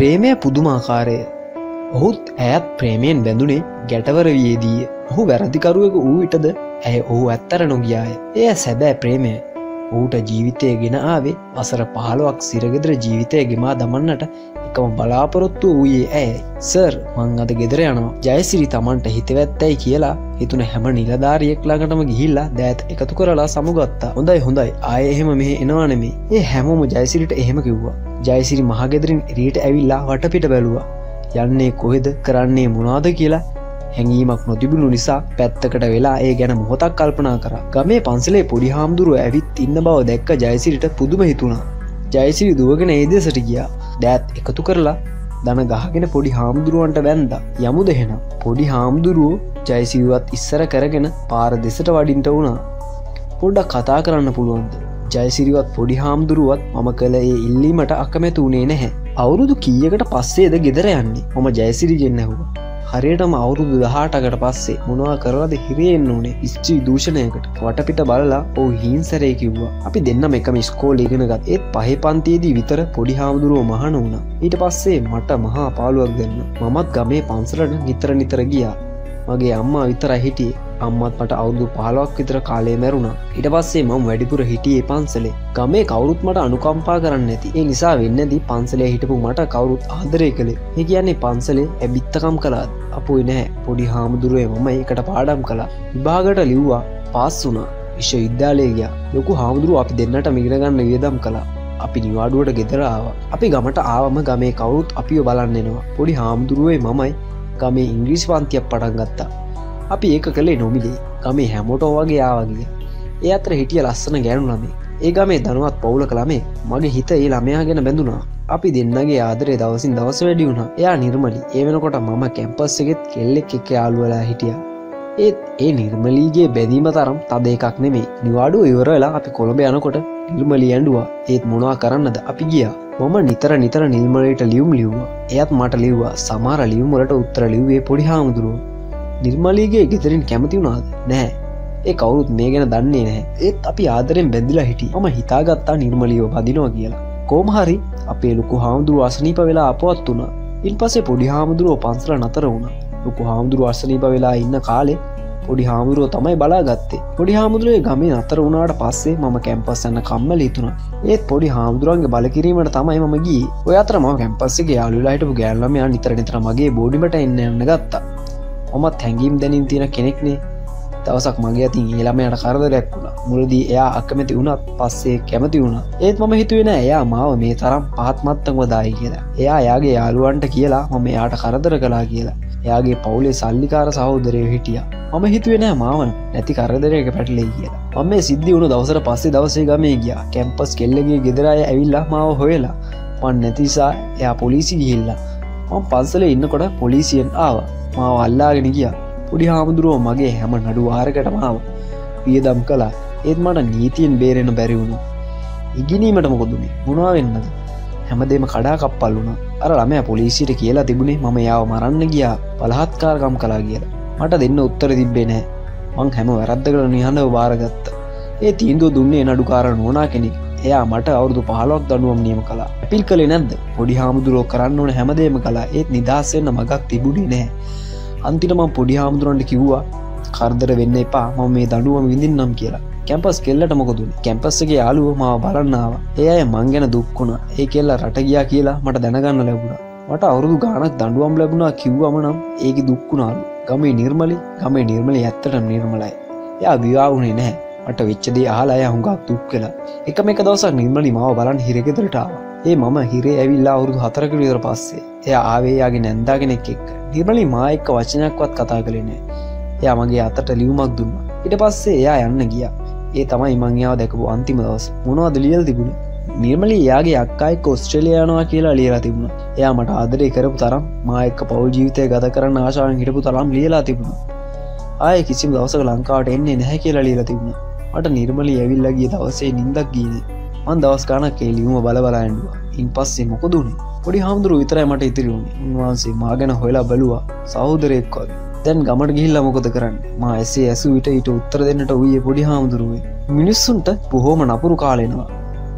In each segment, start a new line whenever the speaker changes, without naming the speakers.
ප්‍රේමය පුදුමාකාරය. ඔහුත් ඇයත් ප්‍රේමයෙන් බැඳුනේ ගැටවර වියේදී. ඔහු වැරදිකරුවෙකු වූ විටද ඇය ඔහු ඇත්තර නොගියාය. එය සැබෑ ප්‍රේමය. ඔහුට ජීවිතය ගෙන ආවේ වසර 15ක් සිරගෙදර ජීවිතය ගෙමා දමන්නට එකම බලාපොරොත්තු වූයේ ඇයයි. සර්, මං අද ගෙදර යනවා. ජයසිරි Tamanට හිතවැත්තයි කියලා හිතුන හැම නිලධාරියෙක් ළඟටම ගිහිල්ලා දෑත් එකතු කරලා සමුගත්තා. හොඳයි ආයේ එහෙම මෙහෙ එනවා නෙමෙයි. ඒ හැමෝම ජයසිරිට එහෙම කිව්වා. ජයසිරි මහගෙදරින් එළියට ඇවිල්ලා වටපිට බැලුවා. යන්නේ කොහෙද, කරන්නේ මොනවද කියලා හැඟීමක් නොතිබුණු නිසා පැත්තකට වෙලා ඒ ගැන මොහොතක් කල්පනා කරා. ගමේ පන්සලේ පොඩි හාමුදුරුවෝ ඇවිත් ඉන්න බව දැක්ක ජයසිරිට පුදුම හිතුණා. ජයසිරි දුවගෙන ඒ දෙසට ගියා. දෑත් එකතු කරලා දන ගහගෙන පොඩි හාමුදුරුවන්ට වැන්දා. යමුද එහෙනම්? පොඩි හාමුදුරුවෝ ජයසිරිවත් ඉස්සර කරගෙන පාර දෙසට වඩින්ට වුණා. පොඩ්ඩක් කතා කරන්න පුළුවන්ද? ජයසිරිවත් පොඩි හාමුදුරුවත් මම කළ ඒ ඉල්ලීමට අකමැති වුණේ නැහැ. අවුරුදු කීයකට පස්සේද ගෙදර යන්නේ? මම ජයසිරිගෙන් ඇහුවා. හරියටම අවුරුදු 18කට පස්සේ. මොනවා කරලාද හිරේ එන්න උනේ? ස්ත්‍රී දූෂණයකට. වටපිට බලලා ඔව් හිංසරේ කිව්වා. අපි දෙන්නම එකම ඉස්කෝලේ ඉගෙන ගත්තා. ඒත් පහේ පන්තියේදී විතර පොඩි හාමුදුරුවෝ මහාන වුණා. ඊට පස්සේ මට මහා පාළුවක් දැනුණා. මමත් ගමේ පන්සලට නිතර ගියා. මගේ අම්මා විතරයි හිටියේ. අම්මත් මට අවුරුදු 15ක් විතර කාලේ මැරුණා. ඊට පස්සේ මම වැඩිපුර හිටියේ පන්සලේ. ගමේ කවුරුත් මට අනුකම්පා කරන්නේ නැති. ඒ නිසා වෙන්නේ නැති පන්සලේ හිටපු මට කවුරුත් ආදරය කළේ. ඒ කියන්නේ පන්සලේ ඇබිත්තකම් කළාද? අපොයි නෑ. පොඩි හාමුදුරුවෝ මම ඒකට පාඩම් කළා. විභාගයට ලිව්වා. පාස් වුණා. විශ්වවිද්‍යාලේ ගියා. ලොකු හාමුදුරුවෝ අපි දෙන්නට ඉගෙන ගන්න වියදම් කළා. අපි නිවාඩුවට ගෙදර ආවා. අපි ගමට ආවම ගමේ කවුරුත් අපිව බලන්න එනවා. පොඩි හාමුදුරුවෝ මමයි ගමේ ඉංග්‍රීසි පන්තියක් පටන් ගත්තා. අපි ඒක කළේ නොමිලේ. ගමේ හැමෝටම වගේ ආවා ගියා. ඒ අතර හිටිය ලස්සන ගෑනු ළමයි. ඒ ගමේ ධනවත් පවුලක ළමයි. මගේ හිත ඒ ළමයා ගැන බැඳුණා. අපි දෙන්නගේ ආදරේ දවසින් දවස වැඩි වුණා. එයා නිර්මලි. ඒ වෙනකොට මම කැම්පස් එකෙත් කෙල්ලෙක් එක්ක යාළු වෙලා හිටියා. ඒත් ඒ නිර්මලීගේ බැඳීම තරම් තද එකක් නෙමෙයි. නිවාඩුව ඉවර වෙලා අපි කොළඹ යනකොට නිර්මලී ඇඬුවා. ඒත් මොනවා කරන්නද? අපි ගියා. මම නිතර නිර්මලීට ලියුම් ලිව්වා. එයාත් මට ලිව්වා. සමහර ලියුම් වලට උත්තර ලිව්වේ පොඩි හාමුදුරුවෝ. නිර්මලීගේ ගෙදරින් කැමති වුණාද? නැහැ. ඒ කවුරුත් මේ ගැන දන්නේ නැහැ. ඒත් අපි ආදරෙන් බැඳිලා හිටියේ. මම හිතාගත්තා නිර්මලීව බඳිනවා කියලා. කොහොම හරි අපේ ලොකු හාමුදුරුවෝ අසනීප වෙලා අපවත් වුණා. ඊපස්සේ පොඩි හාමුදුරුවෝ පන්සල නතර වුණා. ලොකු හාමුදුරුවෝ අසනීප වෙලා ඉන්න කාලේ පොඩි හාමුදුරුවෝ තමයි බලාගත්තේ. පොඩි හාමුදුරුවෝ ගමේ නතර වුණාට පස්සේ මම කැම්පස් යන කම්මැලි හිතුණා. ඒත් පොඩි හාමුදුරුවන්ගේ බලකිරීමට තමයි මම ගියේ. ඔය අතර මම කැම්පස් එකේ යාළුවලා හිටපු ගෑනු ළමයා නිතර මගේ බෝඩිමට එන්න ගත්තා. මමත් හැංගීම් දැනින් තියෙන කෙනෙක්නේ. දවසක් මගේ අතින් ඒ ළමයාට කරදරයක් වුණා. මුලදී එයා අකමැති වුණත් පස්සේ කැමති වුණා. ඒත් මම හිතුවේ නෑ එයා මාව මේ තරම් පහත් මත්තමක දායි කියලා. එයා එයාගේ යාළුවන්ට කියලා මම එයාට කරදර කළා කියලා. එයාගේ පවුලේ සල්ලිකාර සහෝදරයෝ හිටියා. මම හිතුවේ නෑ මාව නැති කරදරයක පැටලෙයි කියලා. මම මේ සිද්ධි වුණ දවසට පස්සේ දවසේ ගමේ ගියා. කැම්පස් කෙල්ලගේ ගෙදර අය ඇවිල්ලා මාව හොයලා. මං නැති නිසා එයා පොලිසිය ගිහිල්ලා. මම පන්සලේ ඉන්නකොට පොලිසියෙන් ආවා. මාව අල්ලාගෙන ගියා. පොඩි හාමුදුරුවෝ මගේ හැම නඩු වාරකටම ආවා. වියදම් කළා. ඒත් මට නීතියෙන් බේරෙන්න බැරි වුණා. ඉගෙනීමට මොකද උනේ? මොනවා වෙන්නද? හැමදේම කඩා කප්පල් වුණා. අර ළමයා පොලිසියට කියලා තිබුණේ මම යාව මරන්න ගියා, බලහත්කාරකම් කළා කියලා. මට දෙන්න උත්තර තිබ්බේ නැහැ. මං හැම වැරද්දකට නිහඬව බාරගත්තා. ඒ තීන්දුව දුන්නේ නඩුකාර නෝනා කෙනෙක්. එයා මට අවුරුදු 15ක් දඬුවම් නියම කළා. අපීල් කළේ නැද්ද? පොඩි හාමුදුරුවෝ කරන්න ඕන හැමදේම කළා. ඒත් නිදහස් වෙන්න මගක් තිබුණේ නැහැ. අන්තිමට මම පොඩි හාමුදුරන්ට කිව්වා කරදර වෙන්න එපා, මම මේ දඬුවම විඳින්නම් කියලා. කැම්පස් කෙල්ලට මොකද උනේ? කැම්පස් එකේ යාළුවෝ මාව බලන්න ආවා. ඒ අය මං ගැන දුක් වුණා. ඒ කෙල්ල රට ගියා කියලා මට දැනගන්න ලැබුණා. මට අවුරුදු ගාණක් දඬුවම් ලැබුණා කිව්වම නම් ඒකේ දුක් වුණාලු. ගමේ නිර්මලී ඇත්තටම නිර්මලයි. එයා විවාහ වුණේ නැහැ. මට වෙච්ච දේ අහලා එයා හුඟක් දුක් වෙලා. එකම එක දවසක් නිර්මලී මාව බලන්න හිරගෙදරට ආවා. මම හිරේ ඇවිල්ලා අවුරුදු 4කට විතර පස්සේ එයා ආවේ යාගේ නැන්දා කෙනෙක් එක්ක. නිර්මලී මා එක්ක වචනයක්වත් කතා කළේ නෑ. එයා මගේ අතට ලියුමක් දුන්නා. ඊට පස්සේ එයා යන්න ගියා. ඒ තමයි මං එයාව දැකපු අන්තිම දවස. මොනවද ලියලා තිබුණේ? නිර්මලී එයාගේ අක්කා එක්ක ඕස්ට්‍රේලියා යනවා කියලා ලියලා තිබුණා. එයා මට ආදරේ කරපු තරම් මා එක්ක පෞල් ජීවිතය ගත කරන්න ආශාවෙන් හිටපු තරම් ලියලා තිබුණා. ආයේ කිසිම දවසක ලංකාවට එන්නේ නැහැ කියලා ලියලා තිබුණා. මට නිර්මලී ඇවිල්ලා ගිය දවසේ නිින්දක් ගියේ නෑ. මං දවස් ගාණක් ඒ ලියුම බල ඇඬුවා. ඉන්පස්සේ මොකද උනේ? පොඩි හාමුදුරුවෝ විතරයි මට ඉතිරි වුණේ. උන්වහන්සේ මා ගැන හොයලා බැලුවා සහෝදරයෙක් වගේ. දැන් ගමට ගිහිල්ලා මොකද කරන්නේ? මා එසේ ඇසු විට ඊට උත්තර දෙන්නට ඌයේ පොඩි හාමුදුරුවෝ. මිනිස්සුන්ට බොහොම නපුරු කාලෙනවා.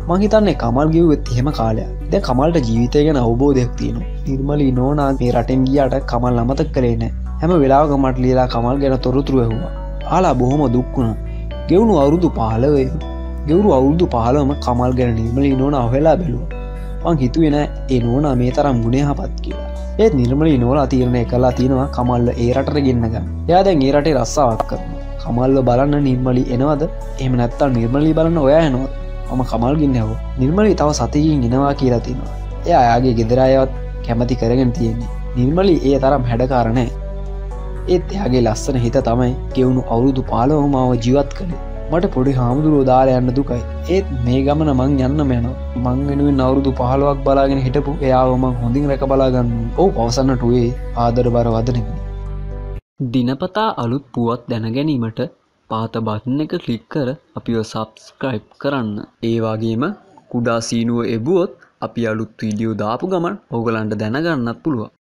මං හිතන්නේ කමල් ගිව්වෙත් එහෙම කාලයක්. දැන් කමල්ට ජීවිතය ගැන අවබෝධයක් තියෙනවා. නිර්මලී නෝනා මේ රටෙන් ගියාට කමල් අමතක කරේ නැහැ. හැම වෙලාවකම මට ලියලා කමල් ගැන තොරතුරු ඇහුවා. ආලා බොහොම දුක් වුණා. ගෙවුණු අවුරුදු 15 ගෙවුරු අවුරුදු 15ම කමල් ගැන නිර්මලී නෝනා හොයලා බැලුවා. මං හිතුවේ නෑ ඒ නෝනා මේ තරම් ගුණයහපත් කියලා. ඒත් නිර්මලී නෝනා තීරණය කළා තියෙනවා කමල්ව ඒ රටට ගෙන්න ගන්න. එයා දැන් ඒ රටේ රස්සාවක් කරනවා. කමල්ව බලන්න නිර්මලී එනවද? එහෙම නැත්නම් නිර්මලී බලන්න ඔයා එනවද? මම කමල් ගෙන්න ඇහුවා. නිර්මලී තව සතියකින් එනවා කියලා තියෙනවා. එයා ආගේ ගෙදර අයවත් කැමති කරගෙන තියෙන්නේ. නිර්මලී ඒ තරම් හැඩකාර නෑ. ඒත් එයාගේ ලස්සන හිත තමයි ගෙවුණු අවුරුදු 15ම මාව ජීවත් කළේ. මට පොඩි හාමුදුරුවෝ දාලා යන්න දුකයි. ඒත් මේ ගමන මං යන්නම යනවා. මං වෙනුවෙන් අවුරුදු 15ක් බලාගෙන හිටපු එයාව මං හොඳින් රැක බලා ගන්න. ඔව් පවසන්නට උයේ ආදරබර වදනෙමි. දිනපතා අලුත් පුවත් දැන ගැනීමට පාත බටන් එක ක්ලික් කර අපිව සබ්ස්ක්‍රයිබ් කරන්න. ඒ වගේම කුඩා සීනුව එබුවොත් අපි අලුත් වීඩියෝ දාපු ගමන් ඕගලන්ට දැනගන්නත් පුළුවන්.